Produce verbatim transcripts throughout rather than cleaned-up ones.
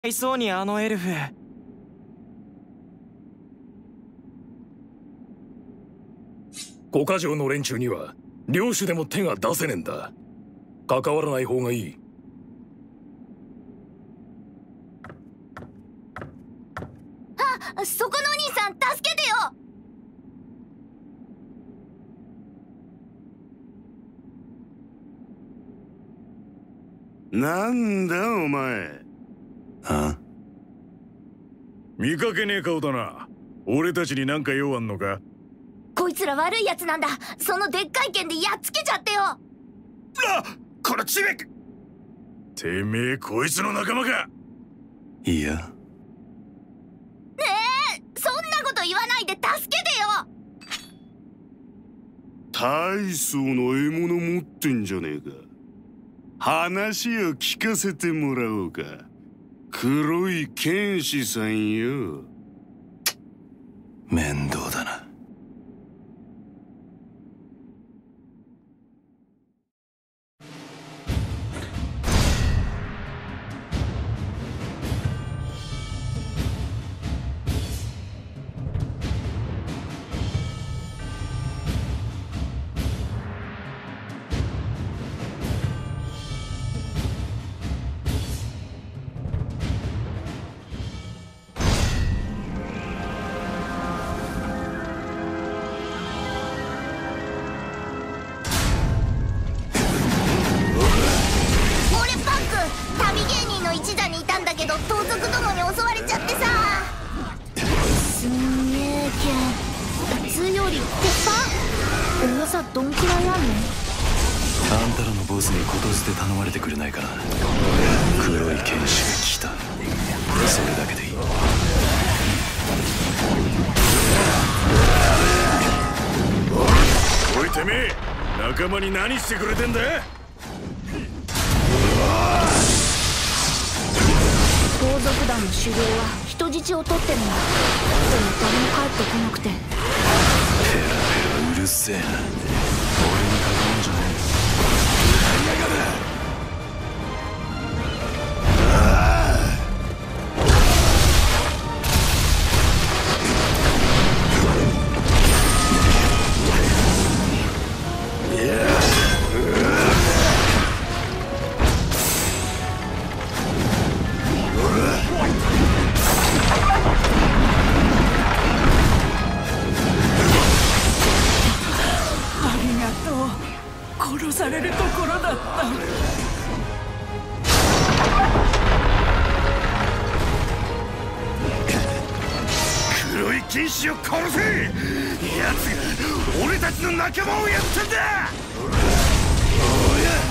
いそうにあのエルフ。 五箇条の連中には領主でも手が出せねえんだ。関わらない方がいい。 あ、そこのお兄さん助けてよ。 なんだお前。 あ？見かけねえ顔だな。俺たちになんか用あんのか？ こいつら悪いやつなんだ。そのでっかい剣でやっつけちゃってよ。 あ、このチベック。 てめえこいつの仲間か？ いや。 ねえ、そんなこと言わないで助けてよ。 大層の獲物持ってんじゃねえか。話を聞かせてもらおうか。黒い剣士さんよ。 面倒だな。 どんくらいあんの？ あんたらのボスにことづて頼まれてくれないかな。黒い剣士が来た。それだけでいい。 おいてめえ、仲間に何してくれてんだ？ 盗賊団の首領は人質を取ってるんだ。でも誰も帰ってこなくて。 ペラペラうるせえな。俺に関わんじゃねえ。やがれ。 殺されるところだった。 黒い剣士を殺せ。奴が俺たちの仲間をやったんだ。おや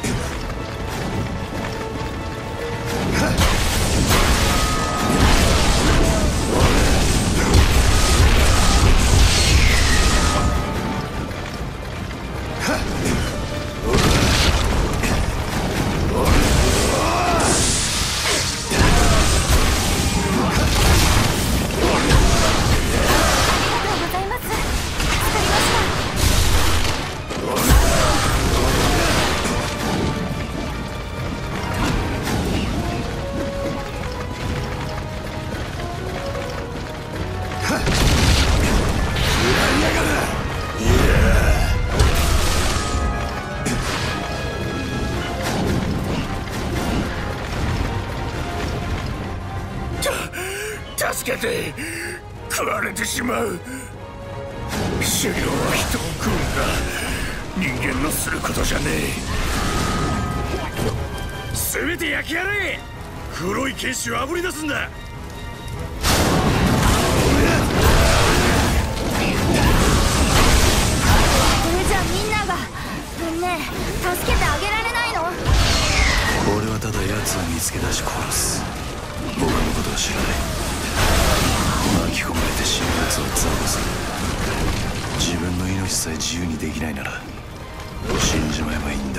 助けて。食われてしまう。狩猟は人を食うんだ。人間のすることじゃねえ。せめて焼きやれ。黒い剣士をあぶり出すんだ。 これじゃみんなが。ねえ、助けてあげられないの？ 俺はただ奴を見つけ出し殺す。僕のことは知らない。巻き込まれて死ぬ奴はザコする。自分の命さえ自由にできないなら死んじまえばいいんだ。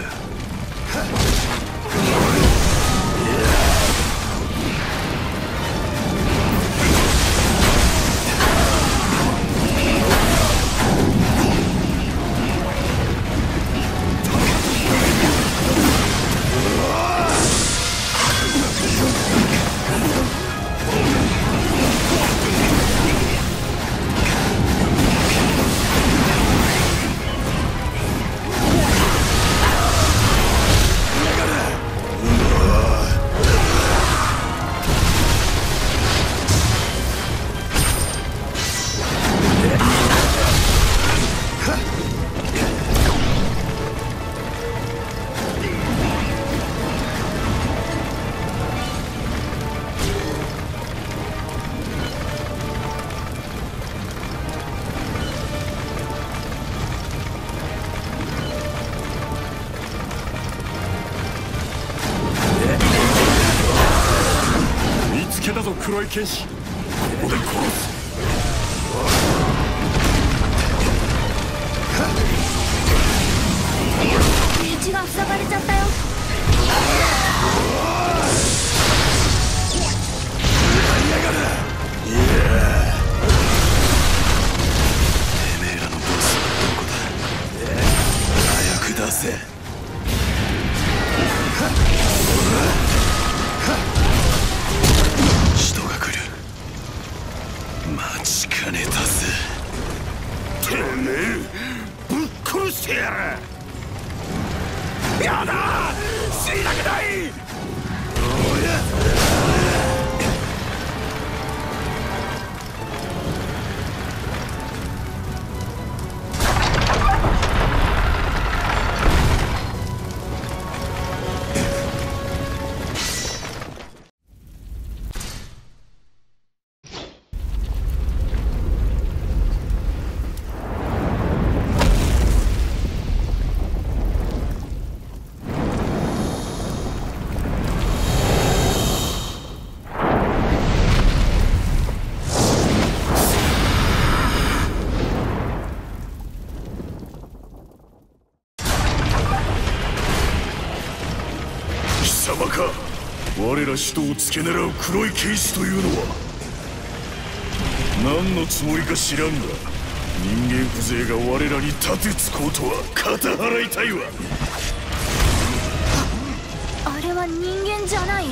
うわけたぞ黒い剣士。ここで殺す。 道が塞がれちゃったよ。 てめえらのボスはどこだ。早く出せ。人が来る。待ちかねたぜ。 てめえぶっ殺してやる。 やだ、死にたくない。我ら使徒を付け狙う黒い剣士というのは何のつもりか知らんが、人間風情が我らに立てつこうとは肩払いたいわ。 あれは人間じゃない。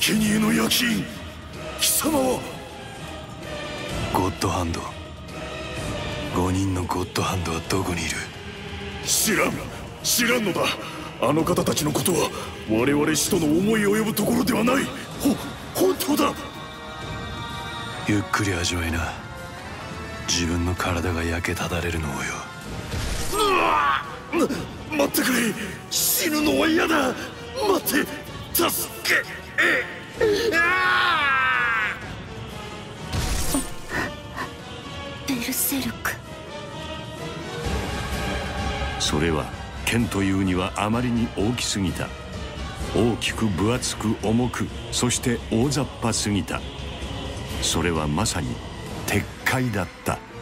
生贄の焼き印、貴様は。 ゴッドハンド、ごにんのゴッドハンドはどこにいる？ 知らん知らんのだ。あの方たちのことは我々使徒の思い及ぶところではない。ほ本当だ。 ゆっくり味わいな。自分の体が焼けただれるのをよ。 うわっ、待ってくれ。死ぬのは嫌だ。待って、助け。 ベルセルク。 それは剣というにはあまりに大きすぎた。大きく分厚く重く、そして大雑把すぎた。それはまさに鉄塊だった。